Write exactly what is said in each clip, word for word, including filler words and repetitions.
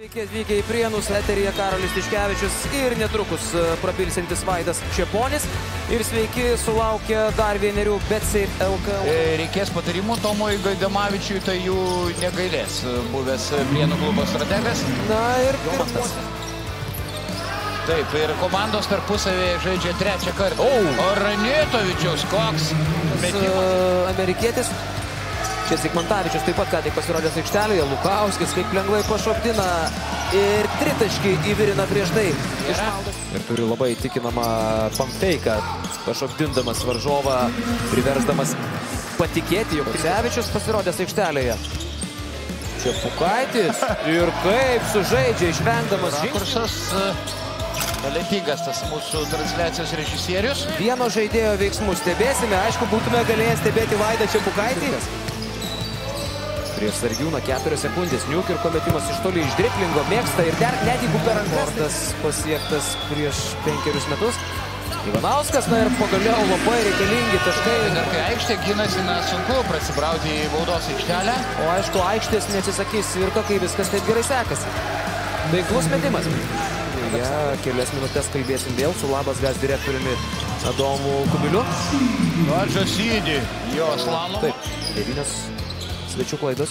Sveiki atvykę į Prienus, eteryje Karolis Tiškevičius ir netrukus prabilsiantis Vaidas Čeponis. Ir sveiki, sulaukia dar vienerių BetSafe L K L. Reikės patarimų Tomui Gaidamavičiui, tai jų negailės, buvęs Prienų klubo strategas. Na ir komandas. Taip, ir komandos tarpusavėje žaidžia trečią kartą. O, Ranitovičiaus koks metimas. Amerikietis. Čia Zigmantavičius taip pat ką tik pasirodęs aikštelėje. Lukauskis kaip lengvai pašokdina ir tritaškį įvirina prieš tai. Ir turi labai įtikinamą pumpfeiką, pašokdindamas varžovą, priversdamas patikėti, jog Tiškevičius pasirodęs aikštelėje. Čia Pukaitis ir kaip sužaidžia, išvengdamas žingsnius. Talentingas tas mūsų transliacijos režisierius. Vieno žaidėjo veiksmus stebėsime. Aišku, būtume galėję stebėti Vaidą Čepukaitį. Prieš Sargiūną keturios sekundės. Niukirko metimas iš toli iš driblingo. Mėgsta ir dar net jeigu per rankas pasiektas prieš penkerius metus. Ivanauskas, na ir pagaliau labai reikalingi taškai. Ir kai aikštė ginasi, na, sunku prasibrauti į baudos aikštelę. O aišku, aikštės neatsisakys Svirka, kai viskas taip gerai sekasi. Taiklus metimas. Ja, kelias minutės kalbėsim vėl su Labas Gas direktoriumi Adomu Kubiliu. Vadžas įdį, jo slalomo. Taip, devynios svečių klaidos.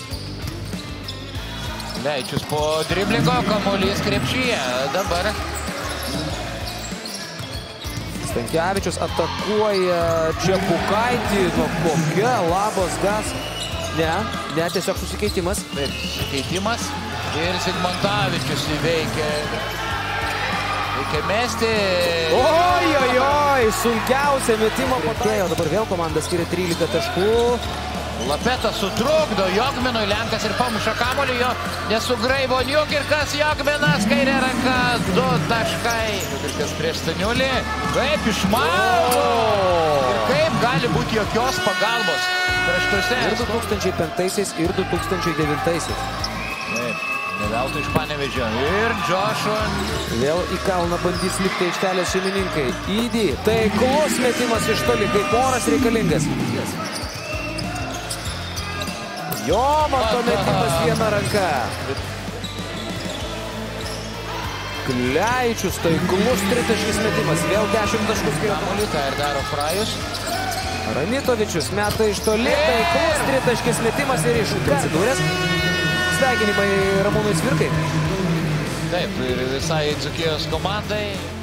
Leičius po driblingo, kamuolys krepšyje. Dabar Stankevičius atakuoja Čepukaitį. Nu kokia Labas Gas. Ne, ne, tiesiog susikeitimas. Taip, susikeitimas. Ir Zigmantavičius įveikia. Reikia mesti. Oi, oi, oi, sunkiausia metimo patėjo. Dabar vėl komanda skiria trylika taškų. Lapeta sutrukdo Jogminui, Lenkas ir pamuša kamuolį, jo nesugraibo Niukirkas, Jogminas, kairė ranka, du taškai. Niukirkas prieš Staniulį, kaip išmano ir kaip gali būti jokios pagalbos kraštuose. Ir du tūkstančiai penktaisiais, ir du tūkstančiai devintaisiais. Taip, ne veltui iš Panevėžio. Ir Joshua. Vėl į kalną bandys lipti aikštelės šeimininkai. Įdį, taiklus metimas iš toli, kaip oras reikalingas. Jo, mato metimas viena ranka. Kleičius, taiklus tritaškis metimas. Vėl dešimt taškų skiria. Kamuoliuką ir daro Frajus. Ranitovičius meta iš toli, taiklus tritaškis metimas ir iš atsidūręs. Sveikinimai Ramūnui Cvirkai. Taip, ir visai Dzūkijos komandai.